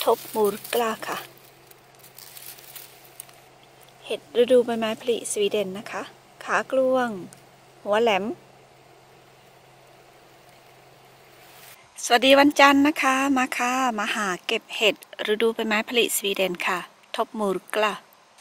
ทบมูรกล้าค่ะเห็ดฤดูใบไม้ผลิสวีเดนนะคะขากลวงหัวแหลมสวัสดีวันจันทร์นะคะมาค่ะมาหาเก็บเห็ดฤดูใบไม้ผลิสวีเดนค่ะทบมูรกล้า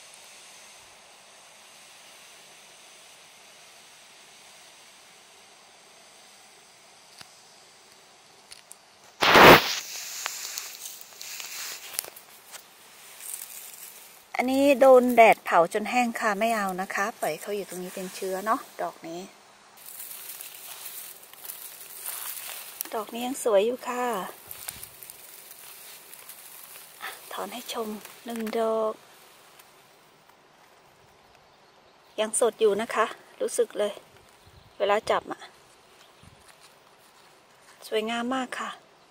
อันนี้โดนแดดเผาจนแห้งค่ะไม่เอานะคะปล่อยเขาอยู่ตรงนี้เป็นเชื้อเนาะดอกนี้ยังสวยอยู่ค่ะถอนให้ชม1 ดอกยังสดอยู่นะคะรู้สึกเลยเวลาจับสวยงามมากค่ะ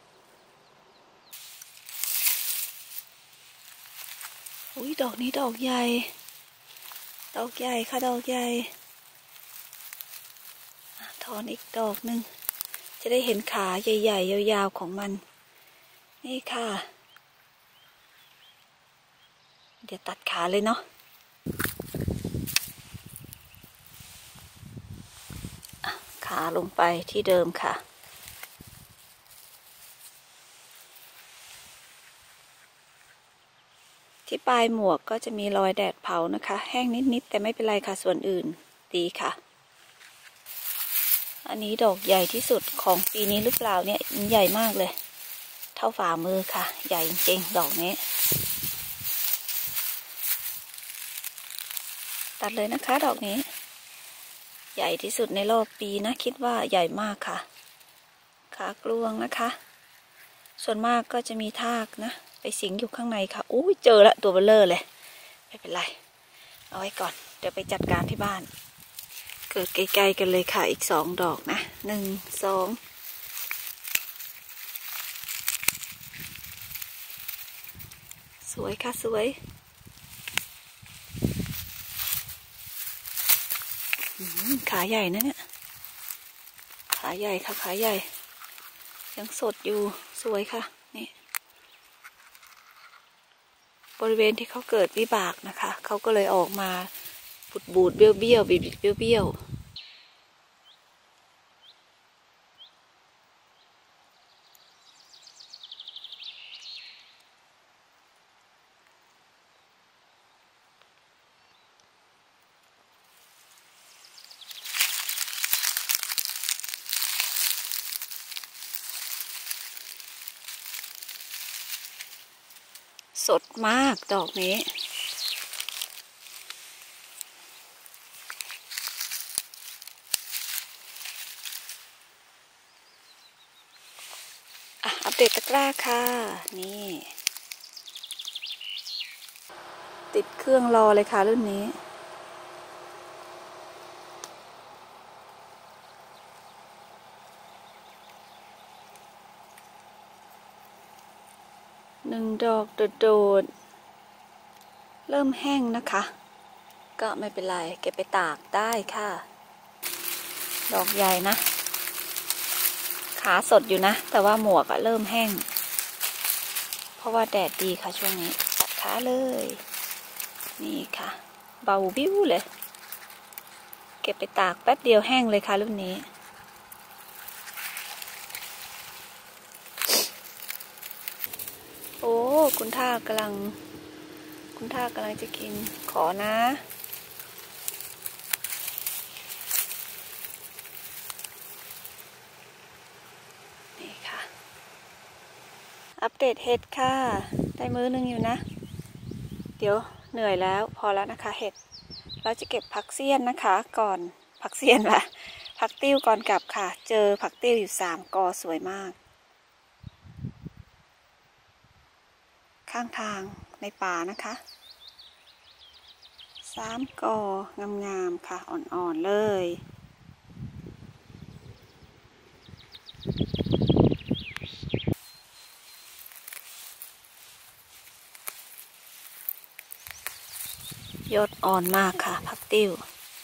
อุ้ยดอกนี้ดอกใหญ่ค่ะดอกใหญ่ถอนอีกดอกหนึ่งจะได้เห็นขาใหญ่ๆยาวๆของมันนี่ค่ะเดี๋ยวตัดขาเลยเนาะขาลงไปที่เดิมค่ะที่ปลายหมวกก็จะมีรอยแดดเผานะคะแห้งนิดๆแต่ไม่เป็นไรค่ะส่วนอื่นดีค่ะอันนี้ดอกใหญ่ที่สุดของปีนี้หรือเปล่าเนี่ยใหญ่มากเลยเท่าฝ่ามือค่ะใหญ่จริงๆดอกนี้ตัดเลยนะคะดอกนี้ใหญ่ที่สุดในรอบปีนะคิดว่าใหญ่มากค่ะขากลวงนะคะส่วนมากก็จะมีทากนะไปสิงอยู่ข้างในค่ะอู้เจอละตัวเบลเลอร์เลยไม่เป็นไรเอาไว้ก่อนเดี๋ยวไปจัดการที่บ้านเกิดใกล้ๆกันเลยค่ะอีก2 ดอกนะ1 2สวยค่ะสวยขาใหญ่นะเนี่ยขาใหญ่ค่ะขาใหญ่ยังสดอยู่สวยค่ะนี่บริเวณที่เขาเกิดวิบากนะคะเขาก็เลยออกมาบูดเบี้ยวบิดเบี้ยวสดมากดอกนี้อัปเดตตะกร้าค่ะนี่ติดเครื่องรอเลยค่ะรุ่นนี้1 ดอกโดดๆเริ่มแห้งนะคะก็ไม่เป็นไรเก็บไปตากได้ค่ะดอกใหญ่นะขาสดอยู่นะแต่ว่าหมวกเริ่มแห้งเพราะว่าแดดดีค่ะช่วงนี้ตัดขาเลยนี่ค่ะเบาบิ้วเลยเก็บไปตากแป๊บเดียวแห้งเลยค่ะรุ่นนี้โอ้คุณท่ากำลังจะกินขอนะนี่ค่ะอัปเดตเห็ดค่ะได้มื้อนึงอยู่นะเดี๋ยวเหนื่อยแล้วพอแล้วนะคะเห็ดเราจะเก็บผักเสี้ยนนะคะก่อนผักเสี้ยนละผักติ้วก่อนกลับค่ะเจอผักติ้วอยู่3 กอสวยมากข้างทางในป่านะคะ3 กองามๆค่ะอ่อนๆเลยยอดอ่อนมากค่ะผักติ้ว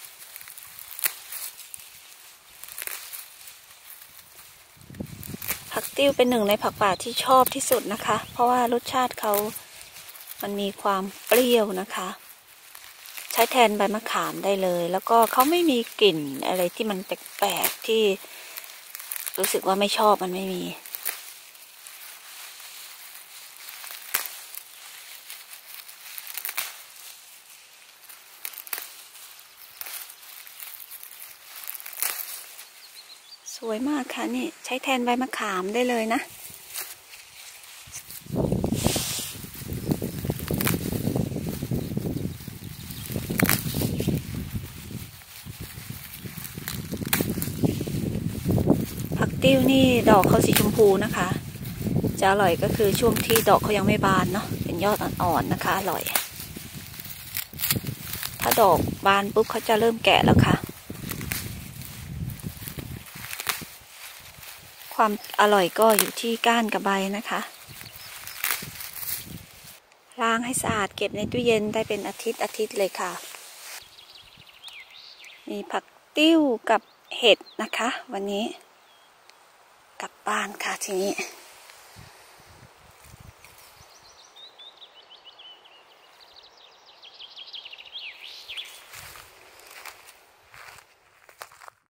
ผผักติ้วเป็นหนึ่งในผักป่าที่ชอบที่สุดนะคะ เพราะว่ารสชาติเขามันมีความเปรี้ยวนะคะใช้แทนใบมะขามได้เลยแล้วก็เขาไม่มีกลิ่นอะไรที่มันแปลกๆที่รู้สึกว่าไม่ชอบมันไม่มีสวยมากค่ะนี่ใช้แทนใบมะขามได้เลยนะผักติ้วนี่ดอกเขาสีชมพูนะคะจะอร่อยก็คือช่วงที่ดอกเขายังไม่บานเนาะเป็นยอดอ่อนๆนะคะอร่อยถ้าดอกบานปุ๊บเขาจะเริ่มแก่แล้วค่ะความอร่อยก็อยู่ที่ก้านกับใบนะคะล้างให้สะอาดเก็บในตู้เย็นได้เป็นอาทิตย์เลยค่ะมีผักติ้วกับเห็ดนะคะวันนี้กลับบ้านค่ะทีนี้